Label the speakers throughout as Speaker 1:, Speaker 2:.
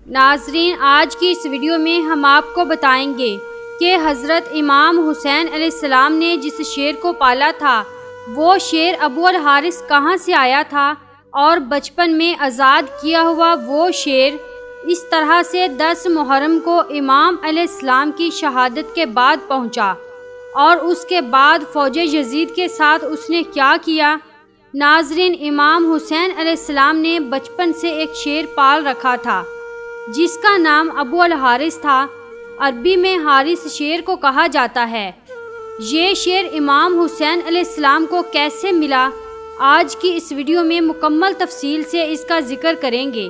Speaker 1: नाजरीन, आज की इस वीडियो में हम आपको बताएंगे कि हज़रत इमाम हुसैन अलैहिस्सलाम ने जिस शेर को पाला था वो शेर अबू अल हारिस कहाँ से आया था और बचपन में आज़ाद किया हुआ वो शेर इस तरह से 10 मुहर्रम को इमाम अलैहिस्सलाम की शहादत के बाद पहुँचा और उसके बाद फ़ौज यजीद के साथ उसने क्या किया। नाजरीन, इमाम हुसैन अलैहिस्सलाम ने बचपन से एक शेर पाल रखा था जिसका नाम अबू अल हारिस था। अरबी में हारिस शेर को कहा जाता है। ये शेर इमाम हुसैन अलैहिस्सलाम को कैसे मिला, आज की इस वीडियो में मुकम्मल तफसील से इसका जिक्र करेंगे।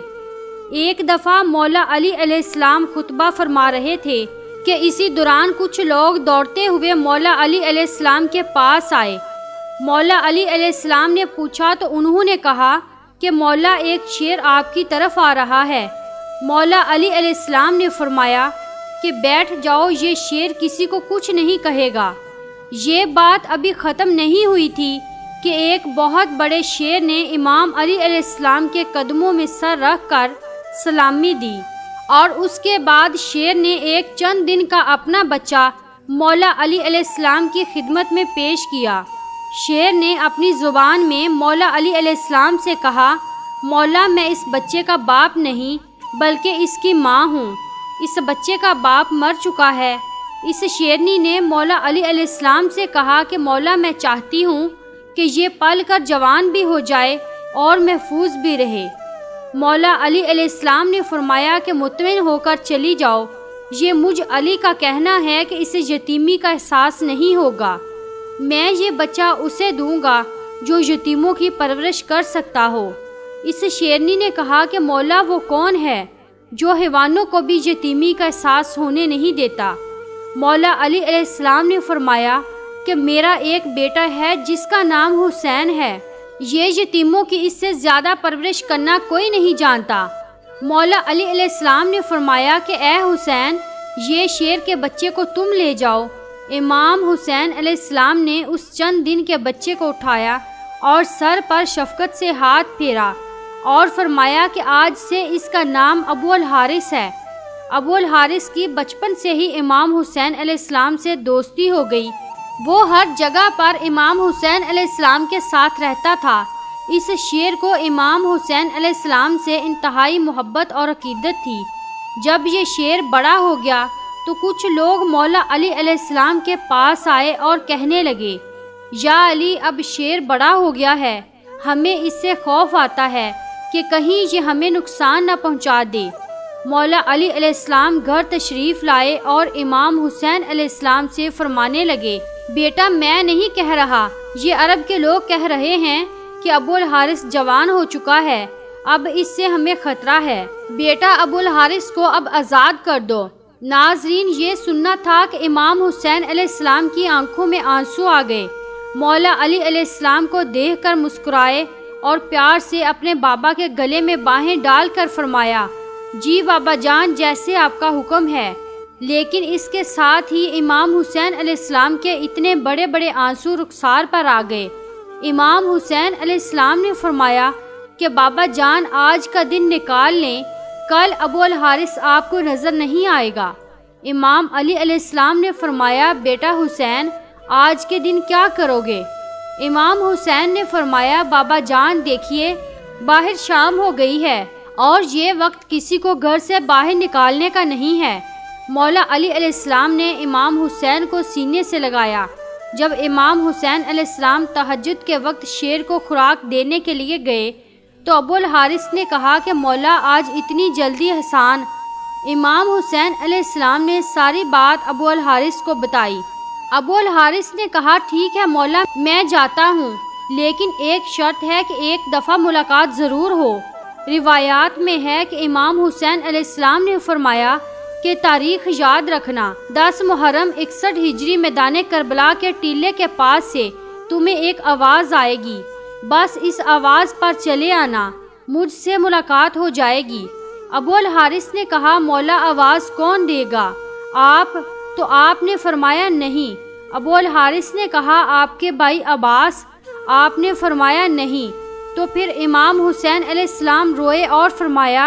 Speaker 1: एक दफ़ा मौला अली अलैहिस्सलाम खुतबा फरमा रहे थे कि इसी दौरान कुछ लोग दौड़ते हुए मौला अली अलैहिस्सलाम के पास आए। मौला अली अलैहिस्सलाम ने पूछा तो उन्होंने कहा कि मौला, एक शेर आपकी तरफ आ रहा है। मौला अली अलैहिस्सलाम ने फरमाया कि बैठ जाओ, ये शेर किसी को कुछ नहीं कहेगा। ये बात अभी ख़त्म नहीं हुई थी कि एक बहुत बड़े शेर ने इमाम अली अलैहिस्सलाम के कदमों में सर रख कर सलामी दी और उसके बाद शेर ने एक चंद दिन का अपना बच्चा मौला अली अलैहिस्सलाम की खिदमत में पेश किया। शेर ने अपनी ज़ुबान में मौला अली अलैहिस्सलाम से कहा, मौला, मैं इस बच्चे का बाप नहीं बल्कि इसकी माँ हूँ। इस बच्चे का बाप मर चुका है। इस शेरनी ने मौला अली अलैहिस्सलाम से कहा कि मौला, मैं चाहती हूँ कि ये पल कर जवान भी हो जाए और महफूज भी रहे। मौला अली अलैहिस्सलाम ने फरमाया कि मुतमिन होकर चली जाओ, ये मुझ अली का कहना है कि इसे यतीमी का एहसास नहीं होगा। मैं ये बच्चा उसे दूंगा जो यतीमों की परवरिश कर सकता हो। इस शेरनी ने कहा कि मौला, वो कौन है जो हैवानों को भी यतीमी का एहसास होने नहीं देता। मौला अली अलैहिस्सलाम ने फरमाया कि मेरा एक बेटा है जिसका नाम हुसैन है। ये यतीमों की इससे ज़्यादा परवरिश करना कोई नहीं जानता। मौला अली अलैहिस्सलाम ने फरमाया कि ए हुसैन, ये शेर के बच्चे को तुम ले जाओ। इमाम हुसैन अलैहिस्सलाम ने उस चंद दिन के बच्चे को उठाया और सर पर शफकत से हाथ फेरा और फरमाया कि आज से इसका नाम अबू अल हारिस है। अबू अल हारिस की बचपन से ही इमाम हुसैन अलैहिस्सलाम से दोस्ती हो गई। वो हर जगह पर इमाम हुसैन अलैहिस्सलाम के साथ रहता था। इस शेर को इमाम हुसैन अलैहिस्सलाम से इंतहाई मोहब्बत और अकीदत थी। जब ये शेर बड़ा हो गया तो कुछ लोग मौला अली अलैहिस्सलाम के पास आए और कहने लगे, या अली, अब शेर बड़ा हो गया है, हमें इससे खौफ आता है कि कहीं ये हमें नुकसान न पहुंचा दे। मौला अली अलैहिस्सलाम घर तशरीफ़ लाए और इमाम हुसैन अलैहिस्सलाम से फरमाने लगे, बेटा, मैं नहीं कह रहा, ये अरब के लोग कह रहे हैं कि अबू अल हारिस जवान हो चुका है, अब इससे हमें ख़तरा है। बेटा, अबू अल हारिस को अब आज़ाद कर दो। नाजरीन, ये सुनना था कि इमाम हुसैन अलैहिस्सलाम की आंखों में आंसू आ गए। मौला अली अलैहिस्सलाम को देखकर मुस्कुराए और प्यार से अपने बाबा के गले में बाहें डालकर फरमाया, जी बाबा जान, जैसे आपका हुक्म है। लेकिन इसके साथ ही इमाम हुसैन अलैहिस्सलाम के इतने बड़े बड़े आंसू रुखसार पर आ गए। इमाम हुसैन अलैहिस्सलाम ने फरमाया कि बाबा जान, आज का दिन निकाल लें, कल अबू अल हारिस आपको नज़र नहीं आएगा। इमाम अली अलैहिस्सलाम ने फरमाया, बेटा हुसैन, आज के दिन क्या करोगे? इमाम हुसैन ने फरमाया, बाबा जान, देखिए बाहर शाम हो गई है और ये वक्त किसी को घर से बाहर निकालने का नहीं है। मौला अली अलैहिस्सलाम ने इमाम हुसैन को सीने से लगाया। जब इमाम हुसैन अलैहिस्सलाम तहज्जुद के वक्त शेर को खुराक देने के लिए गए तो अबू अल हारिस ने कहा कि मौला, आज इतनी जल्दी एहसान। इमाम हुसैन अलैहिस्सलाम ने सारी बात अबू अल हारिस को बताई। अबू अल हारिस ने कहा, ठीक है मौला, मैं जाता हूँ, लेकिन एक शर्त है कि एक दफ़ा मुलाकात ज़रूर हो। रिवायात में है कि इमाम हुसैन अलैहिस्सलाम ने फरमाया कि तारीख़ याद रखना, 10 मुहर्रम 61 हिजरी मैदान करबला के टीले के पास से तुम्हें एक आवाज़ आएगी, बस इस आवाज़ पर चले आना, मुझसे मुलाकात हो जाएगी। अबू अल हारिस ने कहा, मौला, आवाज़ कौन देगा, आप? तो आपने फरमाया नहीं। अबू अल हारिस ने कहा, आपके भाई अब्बास? आपने फरमाया नहीं। तो फिर इमाम हुसैन अलैहिस्सलाम रोए और फरमाया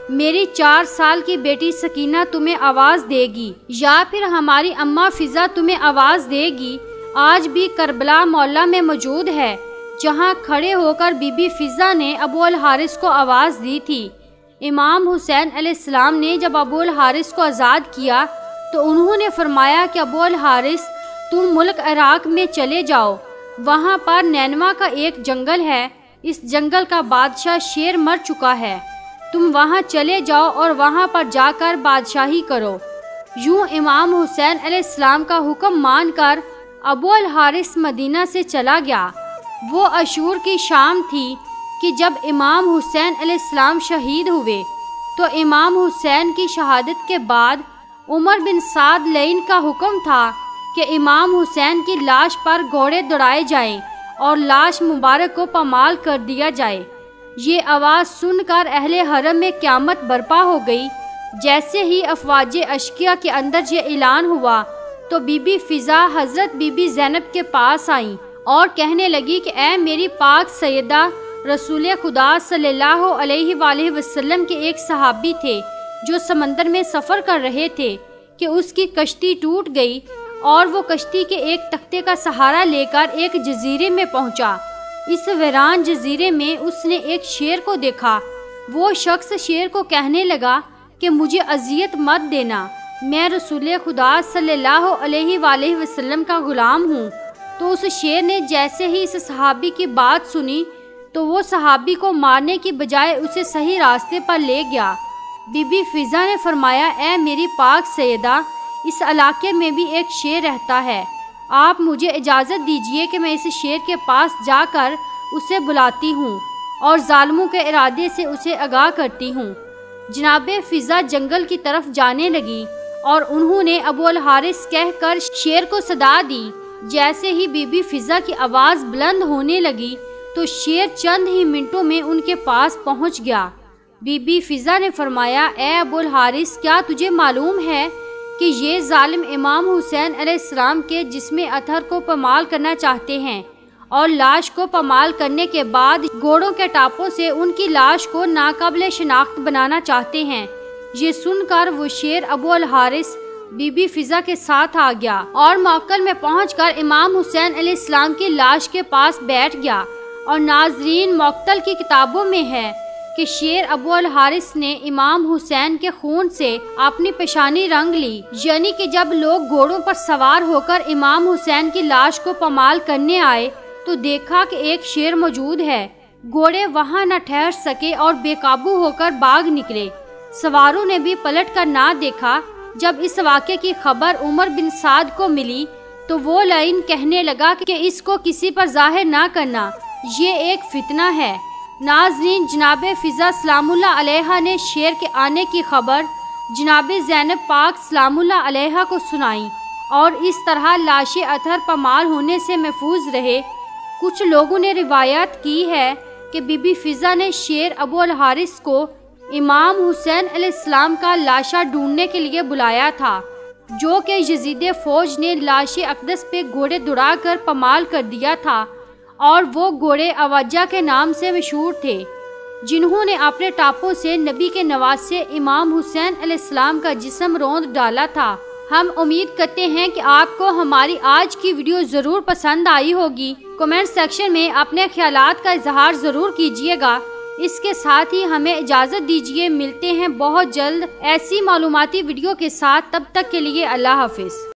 Speaker 1: मेरी 4 साल की बेटी सकीना तुम्हें आवाज़ देगी या फिर हमारी अम्मा फिज़ा तुम्हें आवाज़ देगी, आज भी करबला मौला में मौजूद है, जहां खड़े होकर बीबी फिज़ा ने अबू अल हारिस को आवाज़ दी थी। इमाम हुसैन अलैहिस्सलाम ने जब अबू अल हारिस को आज़ाद किया तो उन्होंने फरमाया कि अबू अल हारिस, तुम मुल्क इराक में चले जाओ, वहाँ पर नैनवा का एक जंगल है, इस जंगल का बादशाह शेर मर चुका है, तुम वहाँ चले जाओ और वहाँ पर जाकर बादशाही करो। यूँ इमाम हुसैन अलैहिस्सलाम का हुक्म मानकर अबू अल हारिस मदीना से चला गया। वो अशूर की शाम थी कि जब इमाम हुसैन अलैहिस्सलाम शहीद हुए, तो इमाम हुसैन की शहादत के बाद उमर बिन साद लईन का हुक्म था कि इमाम हुसैन की लाश पर घोड़े दौड़ाए जाएं और लाश मुबारक को पामाल कर दिया जाए। ये आवाज़ सुनकर अहले हरम में क़यामत बर्पा हो गई। जैसे ही अफवाज अशकिया के अंदर ये ऐलान हुआ तो बीबी फ़िज़ा हज़रत बीबी ज़ैनब के पास आई और कहने लगी कि ए मेरी पाक सैयदा, रसूल खुदा सल्लल्लाहु अलैहि वसल्लम के एक सहाबी थे जो समंदर में सफ़र कर रहे थे कि उसकी कश्ती टूट गई और वो कश्ती के एक तख्ते का सहारा लेकर एक जजीरे में पहुंचा। इस वीरान जजीरे में उसने एक शेर को देखा। वो शख्स शेर को कहने लगा कि मुझे अजियत मत देना, मैं रसूल खुदा सल्लल्लाहु अलैहि वसल्लम का ग़ुलाम हूँ। तो उस शेर ने जैसे ही इस सहाबी की बात सुनी तो वो सहाबी को मारने की बजाय उसे सही रास्ते पर ले गया। बीबी फ़िज़ा ने फरमाया, ए मेरी पाक सैयदा, इस इलाके में भी एक शेर रहता है, आप मुझे इजाज़त दीजिए कि मैं इस शेर के पास जाकर उसे बुलाती हूँ और जालिमों के इरादे से उसे आगाह करती हूँ। जनाबे फ़िज़ा जंगल की तरफ जाने लगी और उन्होंने अबू अल हारिस कहकर शेर को सदा दी। जैसे ही बीबी फ़िज़ा की आवाज़ बुलंद होने लगी तो शेर चंद ही मिनटों में उनके पास पहुँच गया। बीबी फ़िज़ा ने फरमाया, ए अबू अल हारिस, क्या तुझे मालूम है कि ये जालिम इमाम हुसैन अलैहिस्सलाम के जिस्म अतहर को पामाल करना चाहते हैं और लाश को पामाल करने के बाद घोड़ों के टापों से उनकी लाश को नाकाबिले शनाख्त बनाना चाहते हैं। ये सुनकर वो शेर अबू अल हारिस बीबी फ़िज़ा के साथ आ गया और मौक़िल में पहुंचकर इमाम हुसैन अलैहिस्सलाम की लाश के पास बैठ गया। और नाज़रीन, मौक़िल की किताबों में है कि शेर अबू अल हारिस ने इमाम हुसैन के खून से अपनी पेशानी रंग ली। यानी कि जब लोग घोड़ों पर सवार होकर इमाम हुसैन की लाश को पामाल करने आए तो देखा कि एक शेर मौजूद है। घोड़े वहां न ठहर सके और बेकाबू होकर भाग निकले। सवारों ने भी पलट कर ना देखा। जब इस वाक़े की खबर उमर बिन साद को मिली तो वो लाइन कहने लगा कि इसको किसी पर जाहिर ना करना, ये एक फितना है। नाज़रीन, जनाबे फ़िज़ा सलामुल्लाह अलैहा ने शेर के आने की खबर जनाबे ज़ैनब पाक सलामुल्लाह अलैहा को सुनाई और इस तरह लाशे अतहर पामाल होने से महफूज रहे। कुछ लोगों ने रिवायत की है कि बीबी फ़िज़ा ने शेर अबू अल हारिस को इमाम हुसैन अलैहिस्सलाम का लाशा ढूंढने के लिए बुलाया था, जो कि यजीद फ़ौज ने लाशे अक़दस पे घोड़े दौड़ा कर पामाल कर दिया था और वो घोड़े अवाजा के नाम से मशहूर थे, जिन्होंने अपने टापों से नबी के नवासे इमाम हुसैन अलैहिस्सलाम का जिस्म रौंद डाला था। हम उम्मीद करते हैं कि आपको हमारी आज की वीडियो ज़रूर पसंद आई होगी। कमेंट सेक्शन में अपने ख्यालात का इजहार ज़रूर कीजिएगा। इसके साथ ही हमें इजाज़त दीजिए। मिलते हैं बहुत जल्द ऐसी मालूमाती वीडियो के साथ। तब तक के लिए अल्लाह हाफिज़।